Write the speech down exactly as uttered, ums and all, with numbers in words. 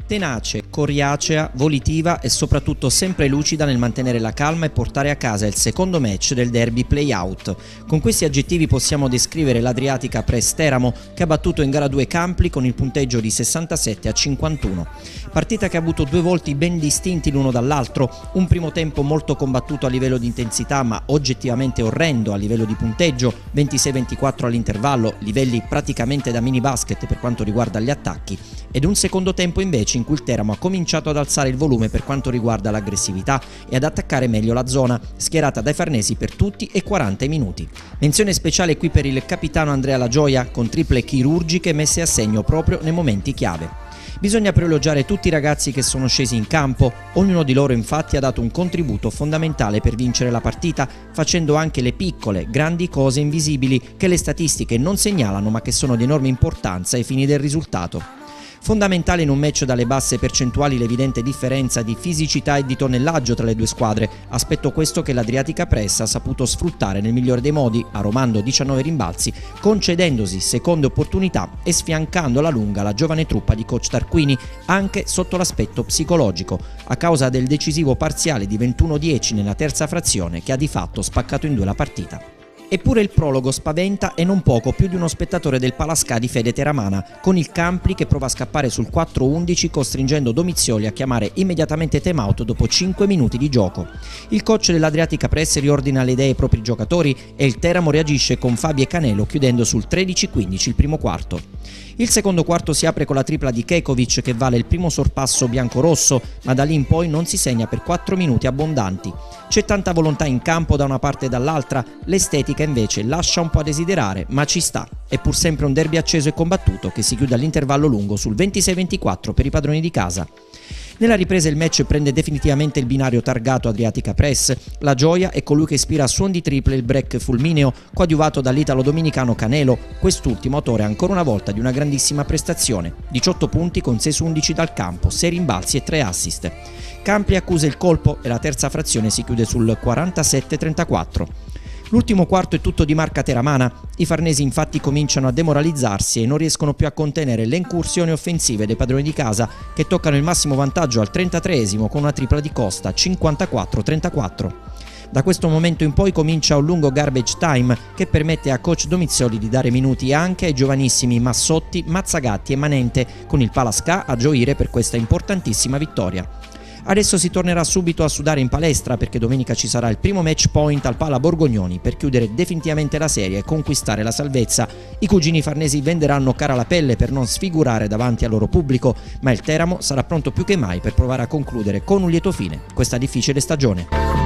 Tenace, coriacea, volitiva e soprattutto sempre lucida nel mantenere la calma e portare a casa il secondo match del derby play-out. Con questi aggettivi possiamo descrivere l'Adriatica Press Teramo, che ha battuto in gara due Campli con il punteggio di sessantasette a cinquantuno. Partita che ha avuto due volti ben distinti l'uno dall'altro, un primo tempo molto combattuto a livello di intensità ma oggettivamente orrendo a livello di punteggio, ventisei ventiquattro all'intervallo, livelli praticamente da mini basket per quanto riguarda gli attacchi, ed un secondo tempo invece in cui il Teramo ha cominciato ad alzare il volume per quanto riguarda l'aggressività e ad attaccare meglio la zona, schierata dai farnesi per tutti e quaranta minuti. Menzione speciale qui per il capitano Andrea La Gioia, con triple chirurgiche messe a segno proprio nei momenti chiave. Bisogna però elogiare tutti i ragazzi che sono scesi in campo, ognuno di loro infatti ha dato un contributo fondamentale per vincere la partita, facendo anche le piccole, grandi cose invisibili che le statistiche non segnalano ma che sono di enorme importanza ai fini del risultato. Fondamentale in un match dalle basse percentuali l'evidente differenza di fisicità e di tonnellaggio tra le due squadre, aspetto questo che l'Adriatica Press ha saputo sfruttare nel migliore dei modi, aromando diciannove rimbalzi, concedendosi seconde opportunità e sfiancando alla lunga la giovane truppa di coach Tarquini anche sotto l'aspetto psicologico, a causa del decisivo parziale di ventuno a dieci nella terza frazione che ha di fatto spaccato in due la partita. Eppure il prologo spaventa e non poco più di uno spettatore del Palasca di fede teramana, con il Campli che prova a scappare sul quattro undici costringendo Domizioli a chiamare immediatamente time out dopo cinque minuti di gioco. Il coach dell'Adriatica Press riordina le idee ai propri giocatori e il Teramo reagisce con Fabi e Canelo chiudendo sul tredici quindici il primo quarto. Il secondo quarto si apre con la tripla di Kekovic che vale il primo sorpasso biancorosso, ma da lì in poi non si segna per quattro minuti abbondanti. C'è tanta volontà in campo da una parte e dall'altra, l'estetica invece lascia un po' a desiderare, ma ci sta. È pur sempre un derby acceso e combattuto che si chiude all'intervallo lungo sul ventisei ventiquattro per i padroni di casa. Nella ripresa il match prende definitivamente il binario targato Adriatica Press. La Gioia è colui che ispira a suon di triple il break fulmineo, coadiuvato dall'italo-dominicano Canelo, quest'ultimo autore ancora una volta di una grandissima prestazione. diciotto punti con sei su undici dal campo, sei rimbalzi e tre assist. Campli accusa il colpo e la terza frazione si chiude sul quarantasette trentaquattro. L'ultimo quarto è tutto di marca teramana, i farnesi infatti cominciano a demoralizzarsi e non riescono più a contenere le incursioni offensive dei padroni di casa che toccano il massimo vantaggio al trentatreesimo con una tripla di Costa, cinquantaquattro trentaquattro. Da questo momento in poi comincia un lungo garbage time che permette a coach Domizioli di dare minuti anche ai giovanissimi Massotti, Mazzagatti e Manente, con il Palasca a gioire per questa importantissima vittoria. Adesso si tornerà subito a sudare in palestra perché domenica ci sarà il primo match point al Pala Borgognoni per chiudere definitivamente la serie e conquistare la salvezza. I cugini farnesi venderanno cara la pelle per non sfigurare davanti al loro pubblico, ma il Teramo sarà pronto più che mai per provare a concludere con un lieto fine questa difficile stagione.